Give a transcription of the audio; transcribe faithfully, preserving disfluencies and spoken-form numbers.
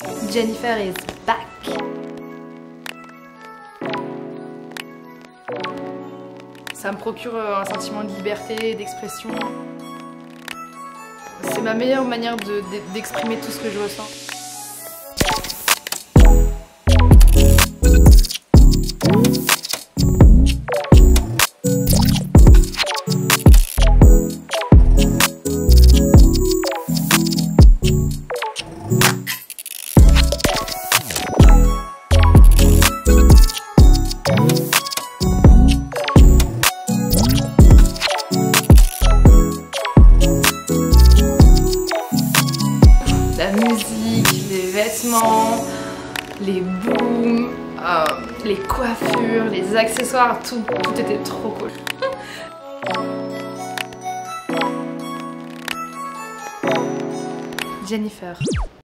Jennifer is back. Ça me procure un sentiment de liberté et d'expression. C'est ma meilleure manière d'exprimer tout ce que je ressens. La musique, les vêtements, les booms, euh, les coiffures, les accessoires, tout, tout était trop cool. Jennifer.